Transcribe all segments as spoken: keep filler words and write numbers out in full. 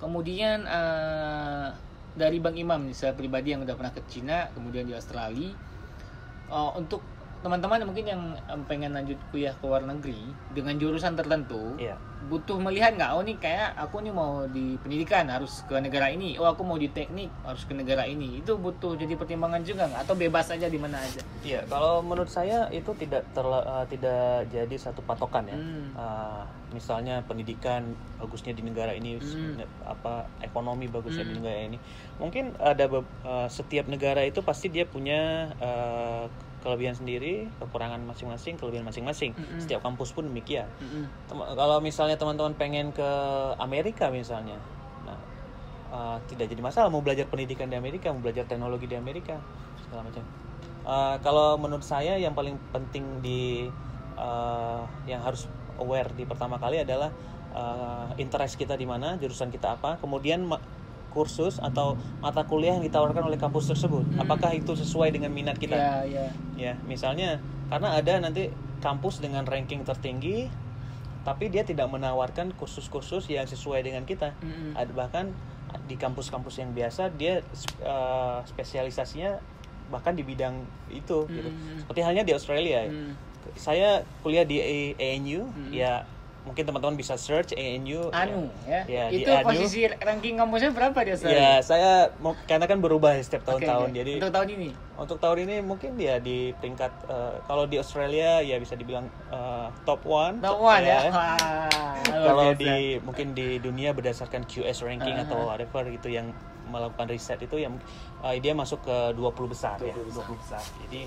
kemudian uh, dari Bang Imam nih, saya pribadi yang udah pernah ke Cina, kemudian di Australia, uh, untuk teman-teman mungkin yang um, pengen lanjut kuliah ke luar negeri dengan jurusan tertentu, yeah. butuh melihat nggak, oh nih kayak aku nih mau di pendidikan harus ke negara ini, oh aku mau di teknik harus ke negara ini, itu butuh jadi pertimbangan juga nggak, atau bebas aja di mana aja? Iya, yeah, kalau menurut saya itu tidak terla, uh, tidak jadi satu patokan ya. Hmm. Uh, misalnya pendidikan bagusnya di negara ini, hmm. apa ekonomi bagusnya hmm. di negara ini. Mungkin ada uh, setiap negara itu pasti dia punya uh, kelebihan sendiri, kekurangan masing-masing, kelebihan masing-masing. Mm-hmm. Setiap kampus pun demikian. Mm-hmm. Tem- kalau misalnya teman-teman pengen ke Amerika misalnya, nah uh, tidak jadi masalah mau belajar pendidikan di Amerika, mau belajar teknologi di Amerika, segala macam. Uh, kalau menurut saya yang paling penting di uh, yang harus aware di pertama kali adalah uh, interest kita di mana, jurusan kita apa, kemudian ma- kursus atau mata kuliah yang ditawarkan oleh kampus tersebut, hmm. apakah itu sesuai dengan minat kita? Ya, ya. Ya, misalnya karena ada nanti kampus dengan ranking tertinggi, tapi dia tidak menawarkan kursus-kursus yang sesuai dengan kita. Hmm. Ada bahkan di kampus-kampus yang biasa dia uh, spesialisasinya bahkan di bidang itu. Hmm. Gitu. Seperti halnya di Australia. Hmm. Saya kuliah di A N U, hmm. ya. Mungkin teman-teman bisa search A N U Anu ya, ya. ya Itu posisi ranking kampusnya berapa dia sekarang? Ya saya mau, karena kan berubah setiap tahun-tahun, okay, okay. Jadi untuk tahun ini untuk tahun ini mungkin dia di peringkat uh, kalau di Australia ya bisa dibilang uh, top one top one ya, ya. Kalau di mungkin di dunia berdasarkan Q S ranking uh-huh. atau whatever gitu yang melakukan riset itu yang uh, dia masuk ke dua puluh besar ya dua puluh besar. Jadi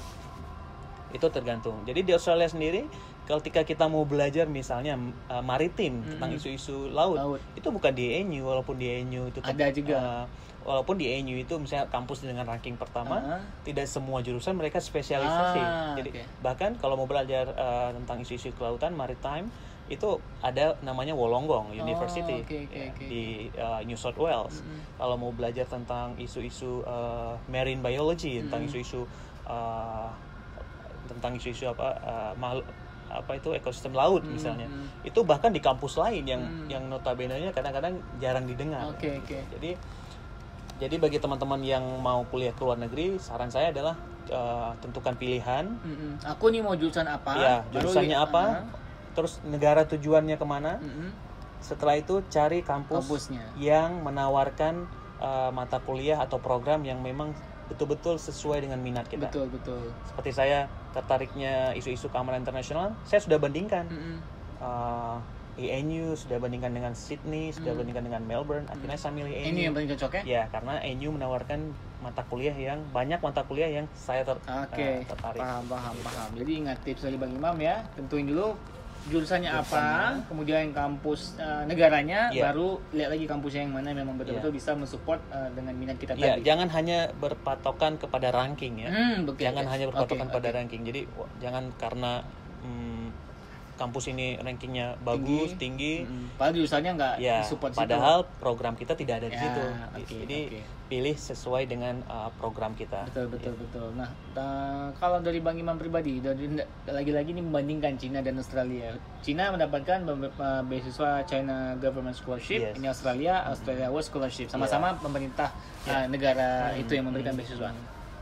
itu tergantung. Jadi di Australia sendiri ketika kita mau belajar misalnya uh, maritim mm-hmm. tentang isu-isu laut, laut, itu bukan di A N U, walaupun di A N U itu ada juga. Uh, walaupun di A N U itu misalnya kampus dengan ranking pertama, uh-huh. tidak semua jurusan mereka spesialisasi. Ah, Jadi okay. bahkan kalau mau belajar uh, tentang isu-isu kelautan, maritime, itu ada namanya Wollongong University oh, okay, okay, ya, okay. di uh, New South Wales. Mm-hmm. Kalau mau belajar tentang isu-isu uh, marine biology, mm-hmm. tentang isu-isu uh, tentang isu-isu apa uh, makhluk apa itu ekosistem laut hmm, misalnya hmm. itu bahkan di kampus lain yang hmm. yang notabene-nya kadang-kadang jarang didengar. Oke okay, oke. Okay. Jadi jadi bagi teman-teman yang mau kuliah ke luar negeri, saran saya adalah uh, tentukan pilihan. Hmm. Aku nih mau jurusan apa? Ya, jurusannya Baru, apa? uh-huh. Terus negara tujuannya kemana? Hmm. Setelah itu cari kampus kampusnya yang menawarkan uh, mata kuliah atau program yang memang betul-betul sesuai dengan minat kita. Betul betul. Seperti saya tertariknya isu-isu keamanan internasional, saya sudah bandingkan. Mm-hmm. Uh, A N U sudah bandingkan dengan Sydney, sudah mm. bandingkan dengan Melbourne. Akhirnya saya milih A N U. Ini yang paling cocok ya? Ya, karena A N U menawarkan mata kuliah yang banyak mata kuliah yang saya ter- okay. uh, tertarik. Paham paham paham. Jadi ingat tips dari Bang Imam ya, tentuin dulu jurusannya apa, kemudian kampus uh, negaranya, yeah. baru lihat lagi kampusnya yang mana memang betul-betul yeah. bisa mensupport uh, dengan minat kita yeah, tadi. Jangan hanya berpatokan kepada ranking ya. Hmm, okay, jangan okay. hanya berpatokan okay, pada okay. ranking. Jadi w- jangan karena hmm, kampus ini rankingnya bagus, tinggi. tinggi. Mm-hmm. Padahal jurusannya nggak ya, support padahal situ. Program kita tidak ada di ya, situ. Okay, Jadi okay. pilih sesuai dengan uh, program kita. Betul betul ya. betul. Nah, ta- kalau dari Bang Imam pribadi, dari lagi-lagi ini membandingkan Cina dan Australia. Cina mendapatkan uh, beasiswa China Government Scholarship, yes. ini Australia, Australia World Scholarship. Sama-sama yeah. pemerintah yeah. Uh, negara hmm. itu yang memberikan hmm. beasiswa.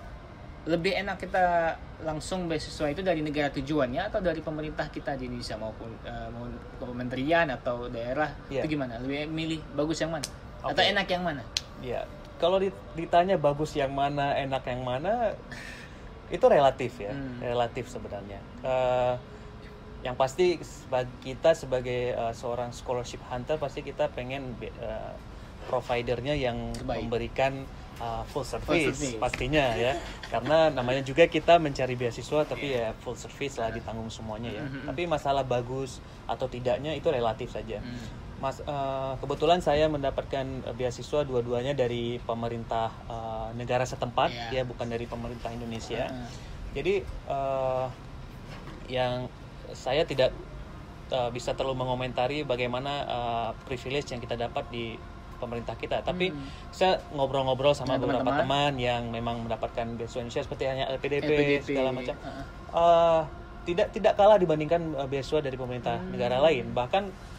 Lebih enak kita langsung beasiswa itu dari negara tujuannya atau dari pemerintah kita di Indonesia maupun uh, mau kementerian atau daerah yeah. itu gimana? Lebih milih bagus yang mana? Okay. Atau enak yang mana? Iya. Yeah. Kalau ditanya bagus yang mana, enak yang mana, itu relatif ya, hmm. relatif sebenarnya. Uh, yang pasti kita sebagai uh, seorang scholarship hunter pasti kita pengen uh, providernya yang Kebaik. memberikan uh, full, service, full service pastinya ya, karena namanya juga kita mencari beasiswa tapi yeah. ya full service lah, ditanggung semuanya ya. Mm-hmm. Tapi masalah bagus atau tidaknya itu relatif saja. Mm. Mas, uh, kebetulan saya mendapatkan uh, beasiswa dua-duanya dari pemerintah uh, negara setempat, yeah. ya bukan dari pemerintah Indonesia. Uh-huh. Jadi uh, yang saya tidak uh, bisa terlalu mengomentari bagaimana uh, privilege yang kita dapat di pemerintah kita. Tapi hmm. saya ngobrol-ngobrol sama nah, beberapa teman. teman yang memang mendapatkan beasiswa Indonesia seperti hanya L P D P, L P D P segala macam. Uh-huh. Uh, tidak tidak kalah dibandingkan uh, beasiswa dari pemerintah hmm. negara lain. Bahkan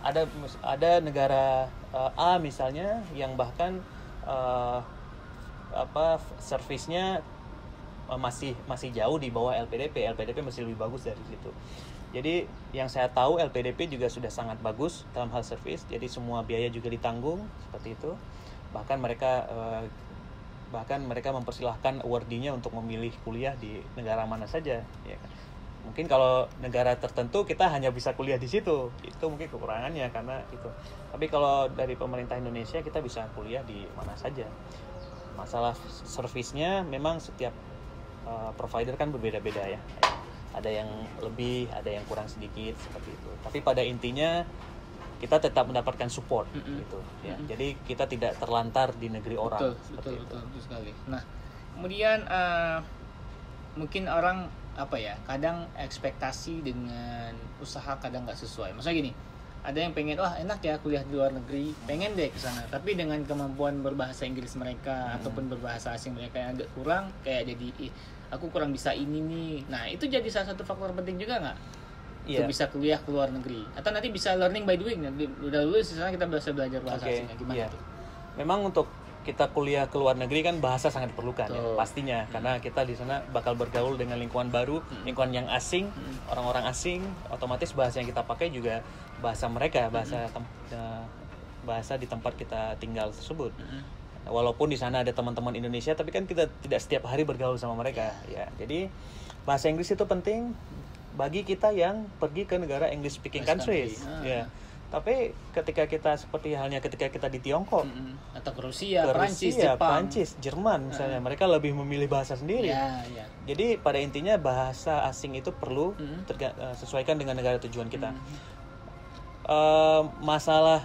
ada ada negara uh, A misalnya yang bahkan uh, apa servisnya uh, masih masih jauh di bawah L P D P. L P D P masih lebih bagus dari situ. Jadi yang saya tahu L P D P juga sudah sangat bagus dalam hal servis. Jadi semua biaya juga ditanggung seperti itu. Bahkan mereka uh, bahkan mereka mempersilahkan awardee-nya untuk memilih kuliah di negara mana saja, ya kan. Mungkin kalau negara tertentu kita hanya bisa kuliah di situ, itu mungkin kekurangannya karena itu. Tapi kalau dari pemerintah Indonesia kita bisa kuliah di mana saja. Masalah servisnya memang setiap uh, provider kan berbeda-beda ya. Ada yang lebih, ada yang kurang sedikit seperti itu. Tapi pada intinya kita tetap mendapatkan support, mm-hmm. gitu ya. Mm-hmm. Jadi kita tidak terlantar di negeri orang. Betul, betul, itu. betul, betul sekali. Nah, kemudian uh, mungkin orang apa ya, kadang ekspektasi dengan usaha kadang nggak sesuai. Maksudnya gini, ada yang pengen, wah enak ya kuliah di luar negeri, pengen deh ke sana. Tapi dengan kemampuan berbahasa Inggris mereka hmm. ataupun berbahasa asing mereka yang agak kurang, kayak jadi, ih, aku kurang bisa ini nih. Nah, itu jadi salah satu faktor penting juga nggak? Yeah. Untuk bisa kuliah ke luar negeri atau nanti bisa learning by doing, udah lulus di sana kita bisa belajar bahasa okay. asing, gimana yeah. tuh? Memang untuk kita kuliah ke luar negeri kan bahasa sangat diperlukan ya, pastinya hmm. karena kita di sana bakal bergaul dengan lingkungan baru, hmm. lingkungan yang asing, hmm. orang-orang asing, otomatis bahasa yang kita pakai juga bahasa mereka, bahasa hmm. tem- bahasa di tempat kita tinggal tersebut. Hmm. Walaupun di sana ada teman-teman Indonesia, tapi kan kita tidak setiap hari bergaul sama mereka, yeah. ya. Jadi bahasa Inggris itu penting bagi kita yang pergi ke negara English speaking countries, ah. ya. Tapi ketika kita seperti halnya ketika kita di Tiongkok mm-hmm. atau ke Rusia, ke Prancis, Rusia, Jepang, Prancis, Jerman misalnya, uh. mereka lebih memilih bahasa sendiri. Yeah, yeah. Jadi pada intinya bahasa asing itu perlu mm-hmm. terga- sesuaikan dengan negara tujuan kita. Mm-hmm. Uh, masalah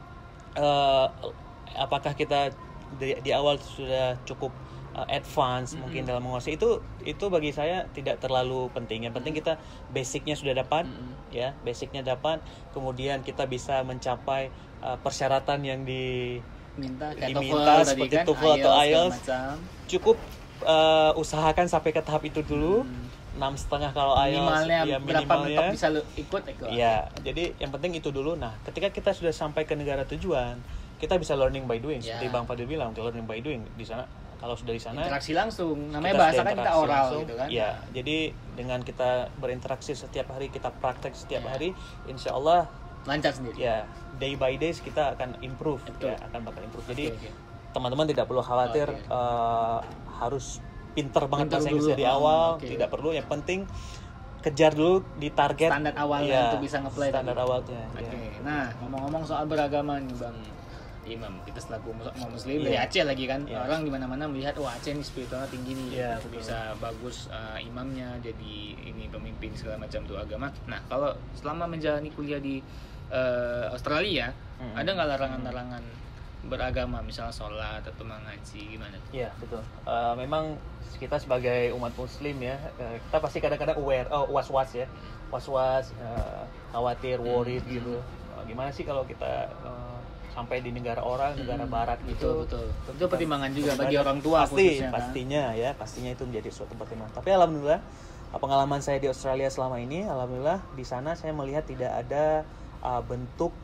uh, apakah kita di, di awal sudah cukup Uh, advance mm-hmm. mungkin dalam menguasai itu itu bagi saya tidak terlalu penting. Yang penting kita basicnya sudah dapat, mm-hmm. ya basicnya dapat, kemudian kita bisa mencapai uh, persyaratan yang diminta, diminta seperti kan, TOEFL atau I E L T S. Cukup uh, usahakan sampai ke tahap itu dulu. enam setengah kalau I E L T S, minimalnya ya berapa mentok bisa lu ikut ikut. Ya, jadi yang penting itu dulu. Nah, ketika kita sudah sampai ke negara tujuan, kita bisa learning by doing, yeah. seperti Bang Fadil bilang, learning by doing di sana. Kalau sudah di sana interaksi langsung, namanya bahasa kan kita oral langsung, gitu kan. Ya, jadi dengan kita berinteraksi setiap hari, kita praktek setiap ya. hari, insya Allah lancar sendiri. Ya, day by days kita akan improve, Betul. ya akan bakal improve. Jadi okay, okay. teman-teman tidak perlu khawatir okay. uh, harus pinter banget bahasa Inggris dari awal, okay. tidak perlu. Yang penting kejar dulu di target standar awalnya ya, untuk bisa nge-play standar tadi. awalnya. Oke, okay. ya. Nah ngomong-ngomong soal beragama nih Bang Imam, kita selaku muslim yeah. dari Aceh lagi kan, yeah. orang di mana-mana melihat wah Aceh nih spiritualnya tinggi nih, yeah, bisa bagus uh, imamnya, jadi ini pemimpin segala macam tuh agama. Nah kalau selama menjalani kuliah di uh, Australia, mm-hmm. ada nggak larangan-larangan beragama, misalnya sholat atau mengaji gimana? Iya yeah, betul. Uh, memang kita sebagai umat muslim ya, uh, kita pasti kadang-kadang aware, oh, was-was ya, was-was, uh, khawatir, worried mm-hmm. gitu. Uh, gimana sih kalau kita uh, sampai di negara orang, negara hmm, barat gitu. Betul, betul. Itu pertimbangan juga bagi orang tua pasti, khususnya, pastinya kan? ya, pastinya itu menjadi suatu pertimbangan. Tapi alhamdulillah pengalaman saya di Australia selama ini, alhamdulillah di sana saya melihat tidak ada uh, bentuk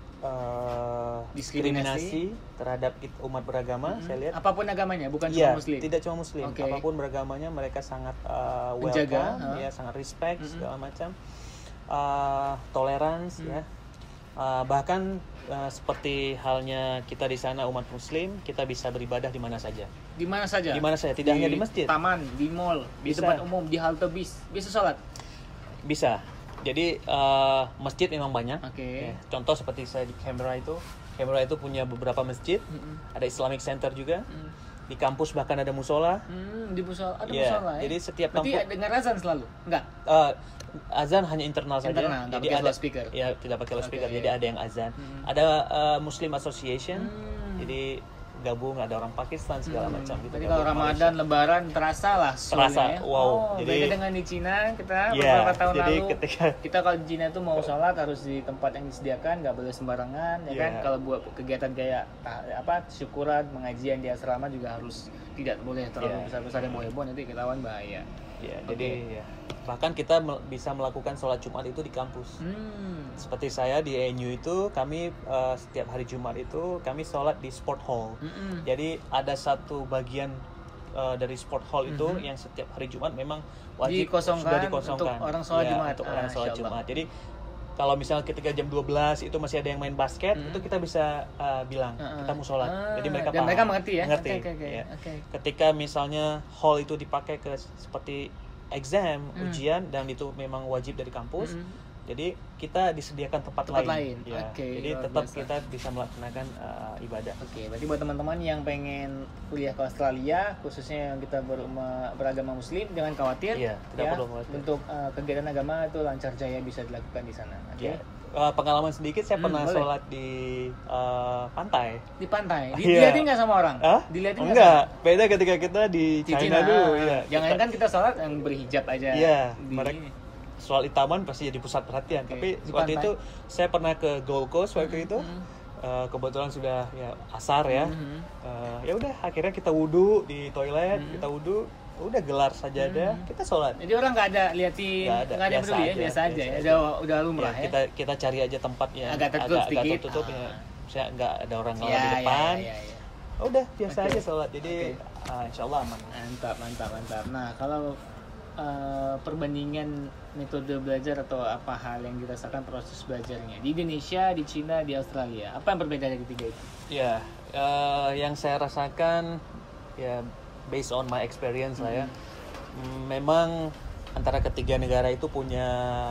uh, diskriminasi terhadap umat beragama. Hmm. Saya lihat apapun agamanya, bukan ya, cuma muslim. Tidak cuma muslim, okay. apapun beragamanya mereka sangat uh, welcome, Menjaga, ya, huh? sangat respect hmm. segala macam, uh, tolerance hmm. ya. Uh, bahkan uh, seperti halnya kita di sana umat muslim, kita bisa beribadah di mana saja. Di mana saja? Di mana saja, tidak di hanya di masjid. Taman, di mall, di tempat umum, di halte bis, bisa sholat? Bisa. Jadi uh, masjid memang banyak. Okay. Ya, contoh seperti saya di Canberra itu, Canberra itu punya beberapa masjid, mm-hmm. ada Islamic Center juga. Mm. Di kampus bahkan ada musola. Hmm, di musola ada yeah. musola ya. Jadi setiap kampus. Berarti dengar azan selalu? Enggak. Uh, azan hanya internal, internal saja. Jadi ada speaker. Ya, tidak pakai loudspeaker. Okay. Jadi ada yang azan. Hmm. Ada uh, Muslim Association. Hmm. Jadi gabung, ada orang Pakistan segala hmm. macam gitu. Jadi kalau Ramadan, Malaysia. Lebaran terasa lah. Terasa. Ya. Wow. Oh, jadi beda dengan di Cina, kita yeah, beberapa tahun jadi lalu. Ketika, kita kalau di Cina tuh mau sholat harus di tempat yang disediakan, nggak boleh sembarangan, ya yeah. kan? Kalau buat kegiatan kayak apa syukuran, pengajian di asrama juga harus tidak boleh terlalu yeah. besar-besar yang heboh, nanti ketahuan bahaya. Ya, okay. Jadi ya bahkan kita me- bisa melakukan sholat Jumat itu di kampus. Hmm. Seperti saya di A N U itu kami uh, setiap hari Jumat itu kami sholat di sport hall. Mm-hmm. Jadi ada satu bagian uh, dari sport hall itu mm-hmm. yang setiap hari Jumat memang wajib dikosongkan sudah dikosongkan untuk orang sholat ya, Jumat. Untuk orang ah, sholat Jumat. Jadi kalau misalnya ketika jam dua belas itu masih ada yang main basket, mm-hmm. itu kita bisa uh, bilang uh, kita mau sholat. Uh, Jadi mereka dan paham. mereka mengerti ya. Mengerti. Okay, okay, Ya. okay. Ketika misalnya hall itu dipakai ke seperti exam, mm. ujian dan itu memang wajib dari kampus. Mm-hmm. Jadi kita disediakan tempat, tempat lain. lain. Ya. Okay, jadi tetap biasa. Kita bisa melaksanakan uh, ibadah. Oke, okay, berarti buat teman-teman yang pengen kuliah ke Australia, khususnya yang kita ber- beragama Muslim, jangan khawatir. Iya, tidak ya, perlu khawatir. Untuk uh, kegiatan agama itu lancar jaya bisa dilakukan di sana. Oke. Okay? Ya. Uh, pengalaman sedikit, saya hmm, pernah boleh. sholat di uh, pantai. Di pantai? Di, yeah. Dilihatin nggak sama orang? Hah? Dilihatin nggak? Enggak, sama? Beda ketika kita di, di China, China dulu. Ya. Jangan kan kita sholat yang berhijab aja. Iya, di... mereka soal itaman pasti jadi pusat perhatian. Okay. Tapi di waktu pantai. itu saya pernah ke Gold Coast waktu mm-hmm. itu. Uh, kebetulan sudah ya asar ya. Mm-hmm. Uh, ya udah akhirnya kita wudhu di toilet, mm-hmm. kita wudhu, udah gelar sajadah, mm-hmm. kita sholat. Jadi orang nggak ada liatin, nggak ada, ada peduli ya, biasa aja, biasa ya. Udah udah lumrah ya, ya. Kita kita cari aja tempat yang agak tertutup agak, sedikit. agak tertutup ah. ya. Saya nggak ada orang ya, di depan. Ya, ya, ya, ya. Oh, udah biasa okay. aja sholat. Jadi okay. uh, insya Allah aman. Mantap, mantap, mantap. Nah kalau uh, perbandingan metode belajar atau apa hal yang dirasakan proses belajarnya di Indonesia, di Cina, di Australia, apa yang berbeda dari tiga itu? Ya, uh, yang saya rasakan ya based on my experience hmm. lah ya, memang antara ketiga negara itu punya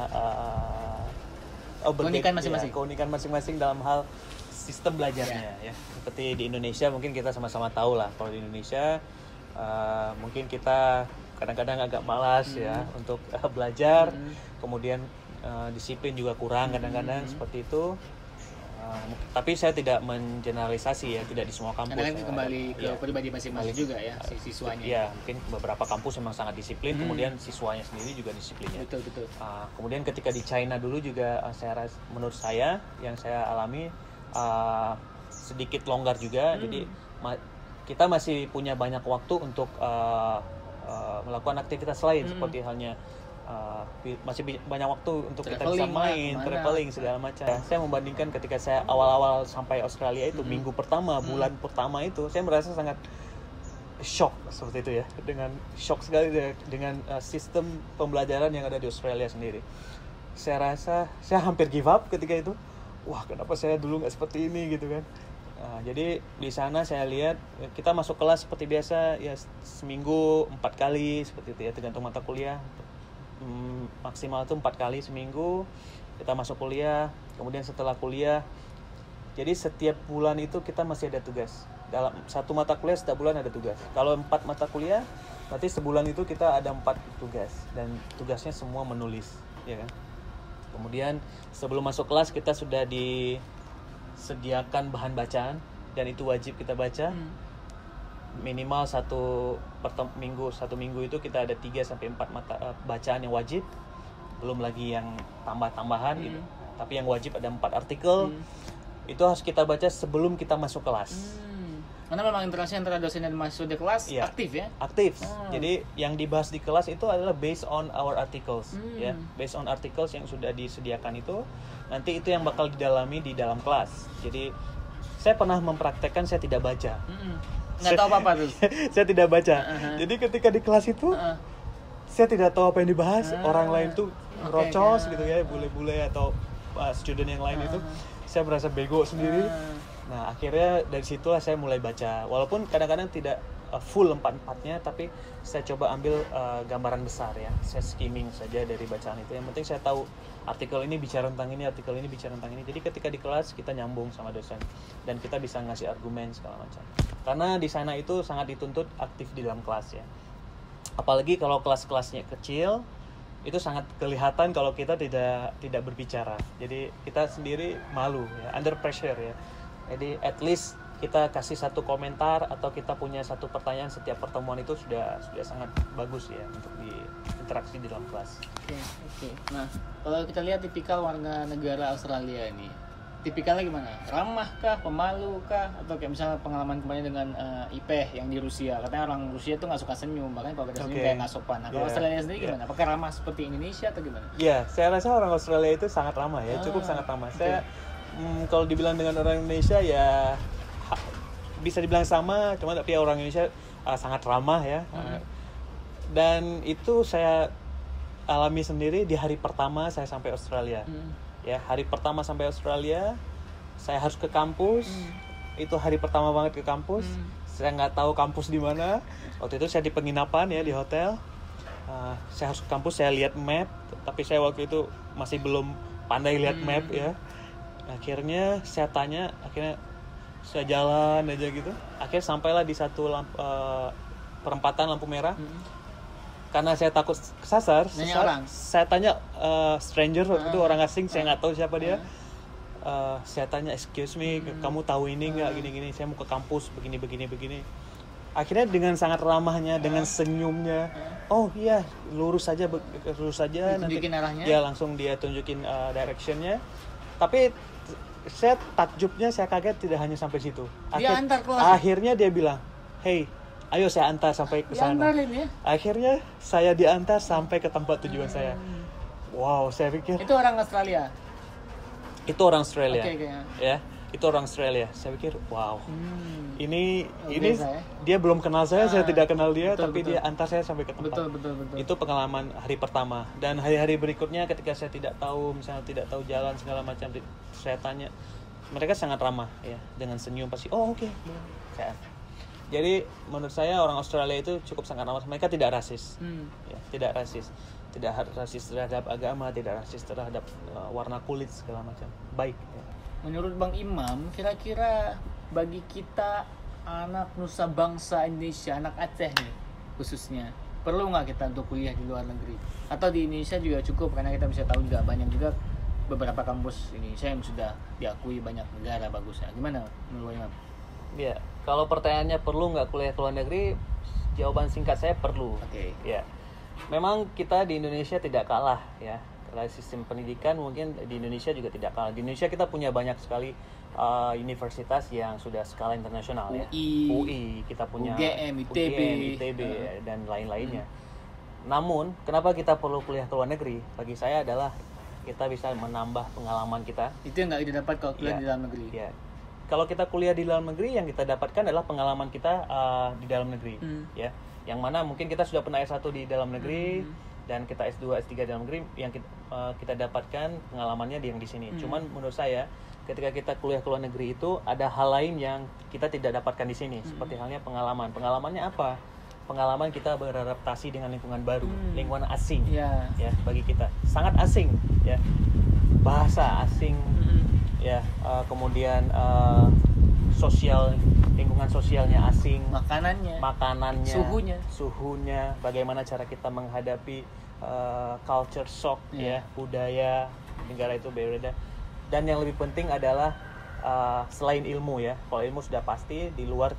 uh, oh, keunikan masing-masing. Ya, keunikan masing-masing dalam hal sistem belajarnya yeah. ya. Seperti di Indonesia mungkin kita sama-sama tahu lah, kalau di Indonesia uh, mungkin kita kadang-kadang agak malas hmm. ya untuk uh, belajar, hmm. kemudian uh, disiplin juga kurang kadang-kadang hmm. seperti itu. Uh, tapi saya tidak mengeneralisasi ya, tidak di semua kampus. Karena kembali ke ya, pribadi masing-masing juga ya, si siswanya. Ya, mungkin beberapa kampus memang sangat disiplin, hmm. kemudian siswanya sendiri juga disiplinnya. Betul betul. Uh, kemudian ketika di China dulu juga uh, saya menurut saya yang saya alami uh, sedikit longgar juga, hmm. jadi ma- kita masih punya banyak waktu untuk uh, Uh, melakukan aktivitas lain hmm. seperti halnya uh, masih banyak waktu untuk traveling, kita bisa main, lah, traveling segala macam. Ya, saya membandingkan ketika saya awal-awal sampai Australia itu hmm. minggu pertama, bulan hmm. pertama itu saya merasa sangat shock seperti itu ya, dengan shock sekali dengan uh, sistem pembelajaran yang ada di Australia sendiri. Saya rasa saya hampir give up ketika itu. Wah, kenapa saya dulu nggak seperti ini gitu kan? Nah, jadi di sana saya lihat kita masuk kelas seperti biasa ya, seminggu empat kali seperti itu ya, tergantung mata kuliah. Hmm, maksimal itu empat kali seminggu kita masuk kuliah. Kemudian setelah kuliah, jadi setiap bulan itu kita masih ada tugas. Dalam satu mata kuliah setiap bulan ada tugas. Kalau empat mata kuliah, berarti sebulan itu kita ada empat tugas dan tugasnya semua menulis, ya kan? Kemudian sebelum masuk kelas kita sudah di sediakan bahan bacaan dan itu wajib kita baca. hmm. Minimal satu per minggu satu minggu itu kita ada tiga sampai empat mata uh, bacaan yang wajib, belum lagi yang tambah-tambahan hmm. gitu. Tapi yang wajib ada empat artikel. hmm. Itu harus kita baca sebelum kita masuk kelas. hmm. Karena memang interaksi antara dosen dan mahasiswa di kelas ya, aktif ya? Aktif. hmm. Jadi yang dibahas di kelas itu adalah based on our articles. hmm. Ya, based on articles yang sudah disediakan itu, nanti itu yang bakal didalami di dalam kelas. Jadi saya pernah mempraktekkan saya tidak baca. Mm-hmm. Nggak tahu apa-apa tuh. Saya tidak baca. Uh-huh. Jadi ketika di kelas itu uh-huh. saya tidak tahu apa yang dibahas. Uh-huh. Orang lain tuh rocos okay, gitu ya, bule-bule atau uh, student yang lain uh-huh. itu, saya merasa bego sendiri. Uh-huh. Nah akhirnya dari situlah saya mulai baca. Walaupun kadang-kadang tidak uh, full empat-empatnya, tapi saya coba ambil uh, gambaran besar ya. Saya skimming saja dari bacaan itu. Yang penting saya tahu artikel ini bicara tentang ini, artikel ini bicara tentang ini. Jadi ketika di kelas kita nyambung sama dosen dan kita bisa ngasih argumen segala macam. Karena di sana itu sangat dituntut aktif di dalam kelas ya. Apalagi kalau kelas-kelasnya kecil, itu sangat kelihatan kalau kita tidak tidak berbicara. Jadi kita sendiri malu ya, under pressure ya. Jadi at least kita kasih satu komentar atau kita punya satu pertanyaan setiap pertemuan itu sudah sudah sangat bagus ya untuk diinteraksi di dalam kelas. Oke, okay, oke. Okay. Nah, kalau kita lihat tipikal warga negara Australia ini, tipikalnya gimana? Ramah kah, pemalu kah, atau kayak misalnya pengalaman kemarin dengan uh, Ipeh yang di Rusia, katanya orang Rusia tuh nggak suka senyum, bahkan kalau kita senyum okay. kayak nggak sopan. Nah, kalau yeah. Australia sendiri gimana? Apakah ramah seperti Indonesia atau gimana? Iya, yeah, saya rasa orang Australia itu sangat ramah ya, ah, cukup sangat ramah. Okay. Saya mm, kalau dibilang dengan orang Indonesia ya ha, bisa dibilang sama, cuma tapi orang Indonesia uh, sangat ramah ya. Hmm. Uh, dan itu saya alami sendiri di hari pertama saya sampai Australia. Hmm. Ya, hari pertama sampai Australia saya harus ke kampus. Hmm. Itu hari pertama banget ke kampus. Hmm. Saya nggak tahu kampus di mana. Waktu itu saya di penginapan ya, di hotel. Uh, saya harus ke kampus, saya lihat map, tapi saya waktu itu masih belum pandai lihat hmm. map ya. Akhirnya saya tanya, akhirnya saya jalan aja gitu. Akhirnya sampailah di satu lamp, uh, perempatan lampu merah. Hmm. Karena saya takut kesasar, saya, saya tanya uh, stranger waktu uh, itu orang asing, uh, saya nggak tahu siapa dia. Uh, saya tanya, excuse me, hmm. kamu tahu ini nggak? Uh, Gini-gini, saya mau ke kampus, begini, begini, begini. Akhirnya dengan sangat ramahnya, uh, dengan senyumnya, uh, oh iya, lurus saja, lurus saja. Tunjukin arahnya. Dia langsung dia tunjukin uh, directionnya. Tapi saya takjubnya, saya kaget tidak hanya sampai situ. Akhir, dia antar kelas. Akhirnya dia bilang, hey, ayo saya antar sampai ke sana. Ya? Akhirnya saya diantar sampai ke tempat tujuan hmm. saya. Wow, saya pikir itu orang Australia. Itu orang Australia. Okay, okay. Ya, itu orang Australia. Saya pikir, wow. Hmm. Ini oh, ini biasa, ya? Dia belum kenal saya, ah, saya tidak kenal dia, betul, tapi betul. dia antar saya sampai ke tempat. Betul, betul, betul. Itu pengalaman hari pertama. Dan hari-hari berikutnya ketika saya tidak tahu, misalnya tidak tahu jalan segala macam, saya tanya, mereka sangat ramah ya, dengan senyum pasti. Oh, oke. Okay. Saya Jadi menurut saya orang Australia itu cukup sangat ramah. Mereka tidak rasis, hmm. ya, tidak rasis, tidak rasis terhadap agama, tidak rasis terhadap uh, warna kulit segala macam. Baik. Ya. Menurut Bang Imam, kira-kira bagi kita anak nusa bangsa Indonesia, anak Aceh nih khususnya, perlu nggak kita untuk kuliah di luar negeri? Atau di Indonesia juga cukup karena kita bisa tahu juga banyak juga beberapa kampus Indonesia yang sudah diakui banyak negara bagusnya. Gimana menurut Imam? Ya, kalau pertanyaannya perlu nggak kuliah ke luar negeri, jawaban singkat saya perlu. Oke. Okay. Ya, memang kita di Indonesia tidak kalah ya. Karena sistem pendidikan mungkin di Indonesia juga tidak kalah. Di Indonesia kita punya banyak sekali uh, universitas yang sudah skala internasional ya. U I, U I, kita punya U G M, I T B, U G M, I T B uh. dan lain-lainnya. Hmm. Namun, kenapa kita perlu kuliah ke luar negeri? Bagi saya adalah kita bisa menambah pengalaman kita. Itu yang nggak didapat kalau kuliah ya, di dalam negeri. Ya. Kalau kita kuliah di dalam negeri, yang kita dapatkan adalah pengalaman kita uh, di dalam negeri, hmm. ya. Yang mana mungkin kita sudah pernah S satu di dalam negeri, hmm. dan kita S dua, S tiga di dalam negeri, yang kita, uh, kita dapatkan pengalamannya di yang di sini. Hmm. Cuman menurut saya, ketika kita kuliah ke luar negeri itu ada hal lain yang kita tidak dapatkan di sini, hmm. seperti halnya pengalaman. Pengalamannya apa? Pengalaman kita beradaptasi dengan lingkungan baru, hmm. lingkungan asing, yeah. ya bagi kita sangat asing, ya. Bahasa asing. Hmm. Ya, uh, kemudian uh, sosial, lingkungan sosialnya asing, makanannya, makanannya, suhunya, suhunya, bagaimana cara kita menghadapi uh, culture shock, yeah. ya, budaya negara itu berbeda. Dan yang lebih penting adalah uh, selain ilmu ya, kalau ilmu sudah pasti di luar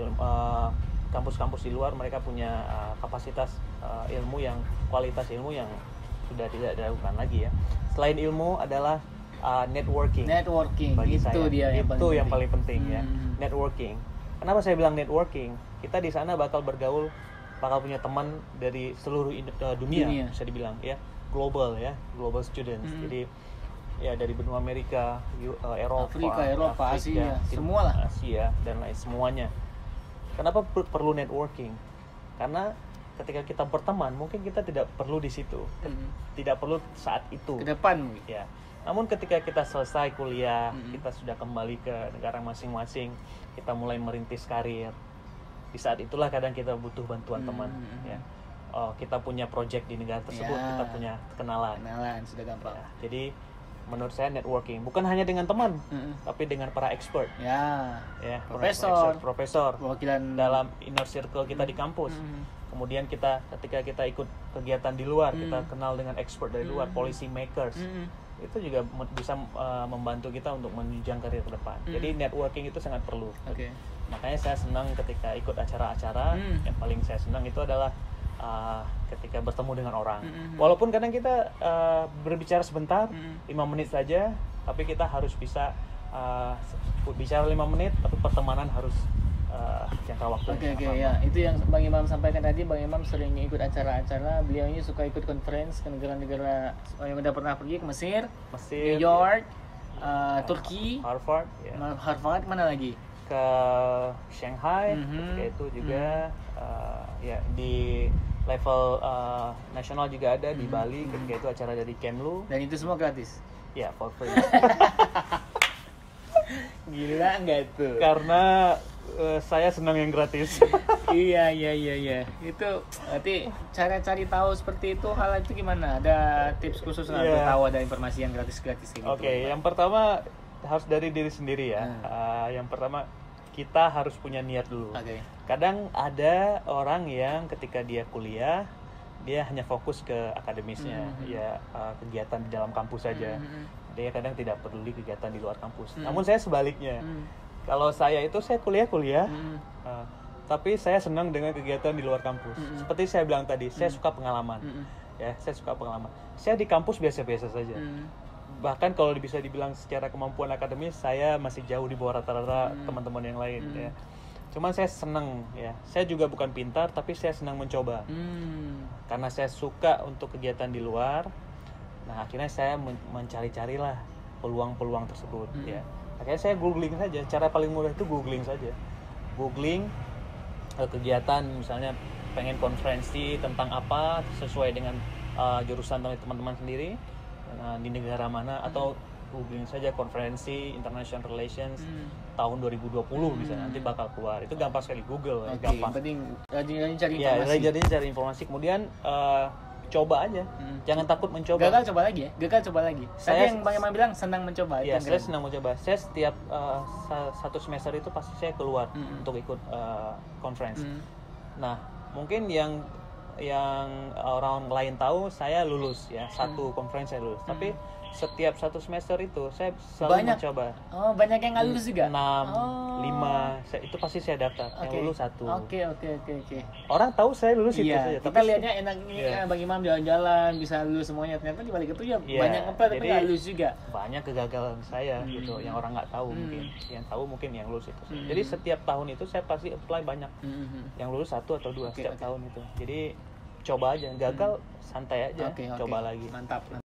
uh, kampus-kampus di luar mereka punya uh, kapasitas uh, ilmu yang kualitas ilmu yang sudah tidak diragukan lagi ya. Selain ilmu adalah Uh, networking. Networking bagi itu saya. dia yang itu paling yang penting. paling penting hmm. ya. Networking. Kenapa saya bilang networking? Kita di sana bakal bergaul, bakal punya teman dari seluruh uh, dunia, dunia, bisa dibilang ya, global ya, global students. Hmm. Jadi ya dari benua Amerika, uh, Eropa, Afrika, Eropa, Afrika, Asia, semua lah. Asia dan lain semuanya. Kenapa per- perlu networking? Karena ketika kita berteman, mungkin kita tidak perlu di situ, hmm. tidak perlu saat itu. Ke depan, ya. Namun ketika kita selesai kuliah, mm-hmm. kita sudah kembali ke negara masing-masing, kita mulai merintis karir. Di saat itulah kadang kita butuh bantuan mm-hmm. teman. Ya. Oh, kita punya project di negara tersebut, ya. Kita punya kenalan. Kenalan sudah gampang. Ya. Jadi menurut saya networking bukan hanya dengan teman, mm-hmm. tapi dengan para expert. Ya. Ya. Profesor. Expert, profesor. Wakilan dalam inner circle kita mm-hmm. di kampus. Mm-hmm. Kemudian kita ketika kita ikut kegiatan di luar, mm-hmm. kita kenal dengan expert dari luar, mm-hmm. policy makers. Mm-hmm. Itu juga bisa uh, membantu kita untuk menunjang karir ke depan. Hmm. Jadi networking itu sangat perlu. Okay. Makanya saya senang ketika ikut acara-acara. Hmm. Yang paling saya senang itu adalah uh, ketika bertemu dengan orang. Hmm. Walaupun kadang kita uh, berbicara sebentar, hmm. lima menit saja, tapi kita harus bisa uh, bicara lima menit tapi pertemanan harus uh, jangka waktu. Oke okay, oke okay, ya, itu yang Bang Imam sampaikan tadi. Bang Imam sering ikut acara-acara, beliau ini suka ikut conference ke negara-negara yang udah pernah pergi, ke Mesir, Mesir, New York, ya. uh, Turki, Harvard, ya. Harvard, mana lagi? Ke Shanghai, mm-hmm. ketika itu juga mm-hmm. uh, ya di level uh, nasional juga ada di mm-hmm. Bali, ketika itu acara dari Kemlu. Dan itu semua gratis? Ya, for free. Gila nggak tuh? Karena uh, saya senang yang gratis. Iya iya iya iya. Itu berarti cara cari tahu seperti itu, hal itu gimana? Ada tips khusus nggak yeah. tahu ada informasi yang gratis-gratis gitu? Oke, okay, yang pertama harus dari diri sendiri ya. Hmm. Uh, yang pertama kita harus punya niat dulu. Okay. Kadang ada orang yang ketika dia kuliah dia hanya fokus ke akademisnya, mm-hmm. ya uh, kegiatan di dalam kampus saja. Mm-hmm. Dia kadang tidak peduli kegiatan di luar kampus. Mm-hmm. Namun saya sebaliknya. Mm-hmm. Kalau saya itu saya kuliah-kuliah, mm-hmm. uh, tapi saya senang dengan kegiatan di luar kampus. Mm-hmm. Seperti saya bilang tadi, mm-hmm. saya suka pengalaman. Mm-hmm. Ya, saya suka pengalaman. Saya di kampus biasa-biasa saja. Mm-hmm. Bahkan kalau bisa dibilang secara kemampuan akademis, saya masih jauh di bawah rata-rata mm-hmm. teman-teman yang lain. Mm-hmm. Ya. Cuman saya senang ya. Saya juga bukan pintar, tapi saya senang mencoba. Hmm. Karena saya suka untuk kegiatan di luar. Nah, akhirnya saya men- mencari-carilah peluang-peluang tersebut hmm. ya. Akhirnya saya googling saja. Cara paling mudah itu googling saja. Googling uh, kegiatan, misalnya pengen konferensi tentang apa sesuai dengan uh, jurusan teman-teman sendiri uh, di negara mana, hmm. atau googling saja konferensi international relations hmm. tahun dua ribu dua puluh hmm. bisa nanti bakal keluar. Itu gampang sekali Google. Okay, gampang. Penting rajin cari informasi. Ya, rajin cari informasi. Kemudian uh, coba aja. Hmm. Jangan takut mencoba. Gagal coba lagi ya. Gagal coba lagi. Saya Tadi yang Bang Imam bilang senang mencoba. Iya, saya senang mencoba. Saya setiap uh, satu semester itu pasti saya keluar hmm. untuk ikut uh, conference. Hmm. Nah, mungkin yang yang orang lain tahu saya lulus ya, satu hmm. conference saya lulus. Hmm. Tapi setiap satu semester itu saya selalu banyak. mencoba. Oh, banyak yang nggak lulus juga? enam, oh. lima, saya, itu pasti saya daftar. Okay. Yang lulus satu. Oke, okay, oke, okay, oke, okay, oke. Okay. Orang tahu saya lulus iya, itu saja. Kita tapi lihatnya enaknya yeah. Bang Imam jalan-jalan, bisa lulus semuanya. Ternyata di balik itu ya yeah. banyak ngeplay tapi nggak lulus juga. Banyak kegagalan saya hmm. gitu, yang orang nggak tahu hmm. mungkin. Yang tahu mungkin yang lulus itu. Hmm. Jadi setiap tahun itu saya pasti apply banyak. Hmm. Yang lulus satu atau dua okay, setiap okay. tahun itu. Jadi coba aja, gagal hmm. santai aja, okay, coba okay. lagi. Mantap.